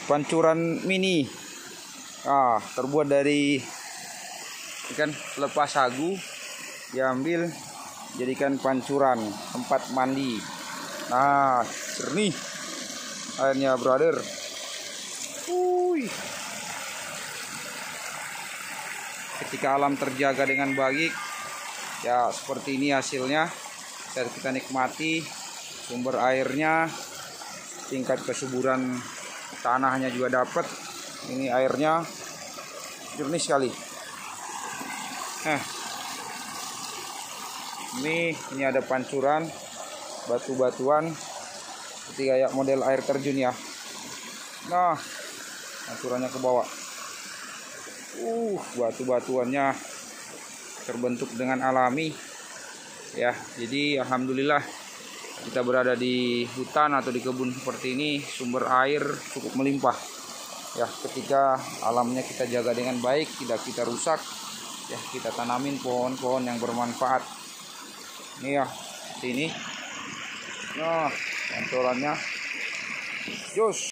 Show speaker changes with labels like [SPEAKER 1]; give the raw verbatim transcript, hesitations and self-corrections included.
[SPEAKER 1] pancuran mini. Ah, terbuat dari ikan lepas sagu, diambil jadikan pancuran tempat mandi. Nah, jernih airnya, brother. Wuih. Ketika alam terjaga dengan baik, ya seperti ini hasilnya. Bisa kita nikmati sumber airnya, tingkat kesuburan tanahnya juga dapat. Ini airnya jernih sekali. Nah, ini ini ada pancuran batu-batuan seperti kayak model air terjun ya. Nah, pancurannya ke bawah. Uh, batu-batuannya terbentuk dengan alami ya. Jadi alhamdulillah kita berada di hutan atau di kebun seperti ini, sumber air cukup melimpah ya. Ketika alamnya kita jaga dengan baik, tidak kita rusak ya, kita tanamin pohon-pohon yang bermanfaat. Ini ya, seperti ini. Nah, pancurannya jos.